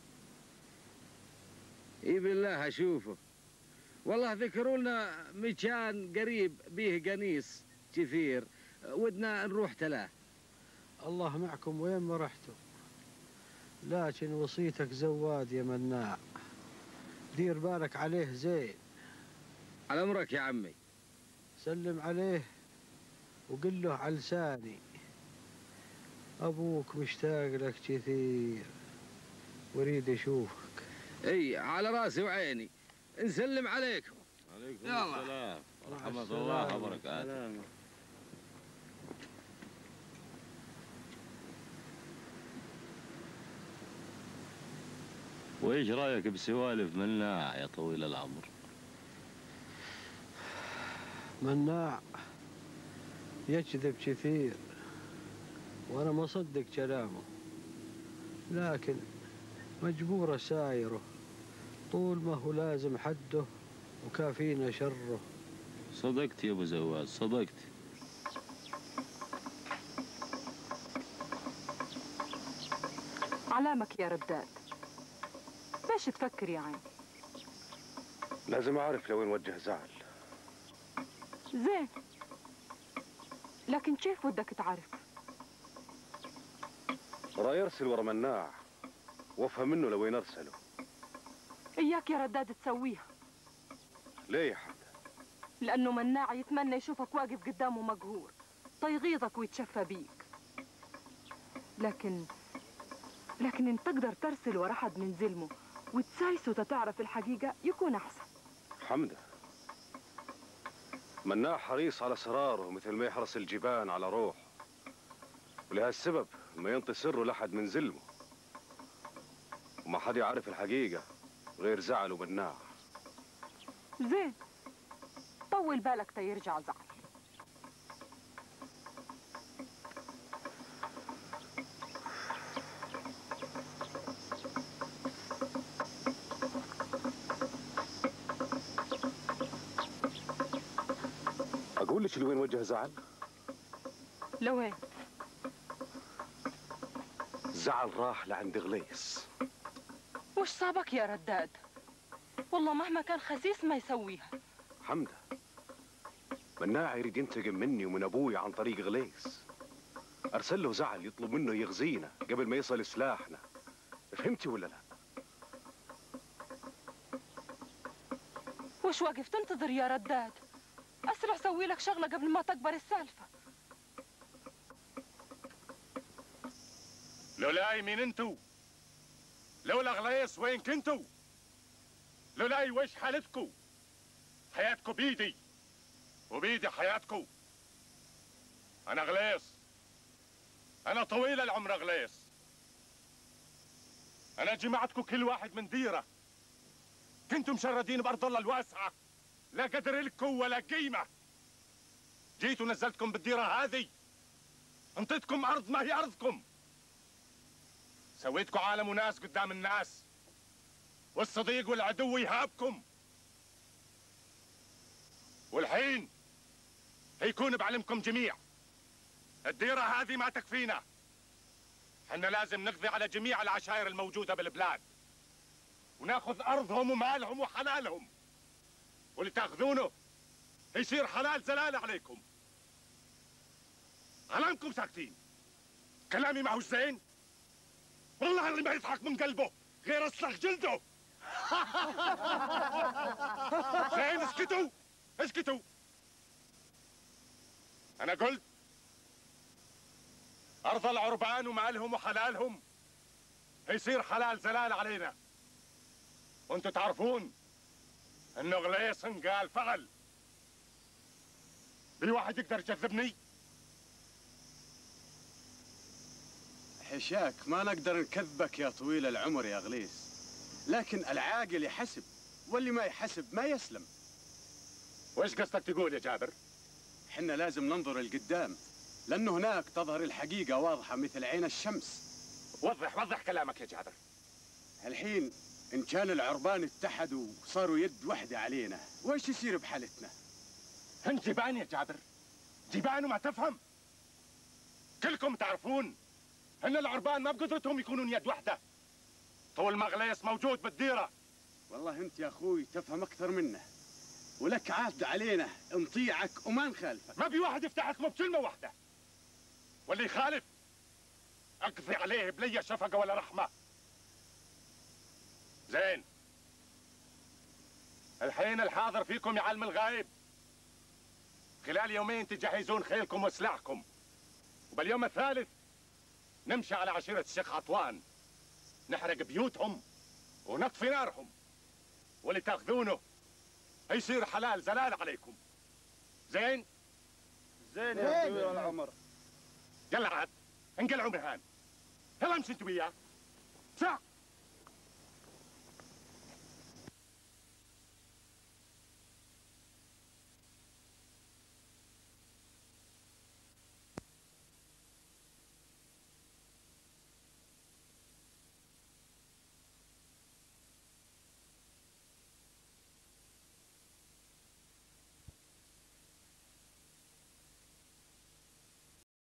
إي بالله أشوفه. والله ذكروا لنا مكان قريب به قنيص كثير، ودنا نروح تلاه. الله معكم وين ما رحتوا، لكن وصيتك زواد يا مناع، دير بالك عليه زين. على أمرك يا عمي. سلم عليه وقل له على لساني أبوك مشتاق لك كثير ويريد يشوفك. اي على راسي وعيني، نسلم عليكم. عليكم السلام ورحمة الله وبركاته. وإيش رأيك بسوالف مناع يا طويل العمر؟ مناع يكذب كثير وأنا ما صدق كلامه، لكن مجبور سايره طول ما هو لازم حده وكافينا شره. صدقت يا أبو زواد، صدقت. علامك يا رداد، باش تفكر يا عين؟ لازم أعرف لوين وجه زعل. زين، لكن كيف ودك تعرف؟ راه يرسل ورا مناع، وافهم منه لوين ارسله. إياك يا رداد تسويها. ليه يا حمد؟ لأنه مناع يتمنى يشوفك واقف قدامه مقهور، طيغيظك ويتشفى بيك. لكن إن تقدر ترسل ورا حد من زلمه وتسايسه تتعرف الحقيقة يكون أحسن. حمدة، مناع حريص على سراره مثل ما يحرص الجبان على روح، ولهالسبب ما ينطي سره لحد من زلمه، وما حد يعرف الحقيقة غير زعل ومناع. زين، طول بالك تيرجع زعل. أقول لك لوين وجه زعل؟ لوين؟ زعل راح لعند غليس. وش صابك يا رداد؟ والله مهما كان خسيس ما يسويها. حمدة، مناع يريد ينتقم مني ومن أبوي عن طريق غليس. أرسل له زعل يطلب منه يغزينا قبل ما يصل سلاحنا. فهمتي ولا لا؟ وش واقف تنتظر يا رداد؟ أسرع سوي لك شغلة قبل ما تكبر السالفة. لولاي مين انتو؟ لولا غليس وين كنتو؟ لولاي وش حالتكو؟ حياتكو بيدي وبيدي حياتكو. أنا غليس، أنا طويل العمر غليس. أنا جمعتكو كل واحد من ديرة، كنتم مشردين بأرض الله الواسعة، لا قدر لكم ولا قيمة. جيتوا نزلتكم بالديرة هذه، انطيتكم أرض ما هي أرضكم، سويتكم عالم وناس قدام الناس، والصديق والعدو يهابكم. والحين هيكون بعلمكم جميع الديرة هذه ما تكفينا، حنا لازم نقضي على جميع العشائر الموجودة بالبلاد وناخذ أرضهم ومالهم وحلالهم، واللي تاخذونه يصير حلال زلال عليكم. علامكم ساكتين، كلامي ما هو زين؟ والله اللي ما يضحك من قلبه غير اصلخ جلده. زين اسكتوا اسكتوا. انا قلت ارض العربان ومالهم وحلالهم يصير حلال زلال علينا، وانتوا تعرفون انه غليس قال فعل. في واحد يقدر يكذبني؟ حشاك ما نقدر نكذبك يا طويل العمر يا غليس، لكن العاقل يحسب واللي ما يحسب ما يسلم. وإيش قصدك تقول يا جابر؟ حنا لازم ننظر القدام، لأنه هناك تظهر الحقيقة واضحة مثل عين الشمس. وضح كلامك يا جابر. الحين إن كان العربان اتحدوا وصاروا يد واحدة علينا، وإيش يصير بحالتنا؟ انت جبان يا جابر، جبان وما تفهم. كلكم تعرفون ان العربان ما بقدرتهم يكونون يد واحدة طول ما غليس موجود بالديرة. والله انت يا اخوي تفهم اكثر منه، ولك عهد علينا نطيعك وما نخالفك. ما في واحد يفتحكم بكلمة واحدة، واللي يخالف اقضي عليه بلي شفقة ولا رحمة. زين، الحين الحاضر فيكم يعلم الغايب. خلال يومين تجهزون خيلكم وسلاحكم، وباليوم الثالث نمشي على عشيرة الشيخ عطوان، نحرق بيوتهم ونطفي نارهم، واللي تاخذونه يصير حلال زلال عليكم. زين؟ زين يا طويل العمر. يلا عاد انقلعوا مهان، يلا امشي انتوا وياه. ساعة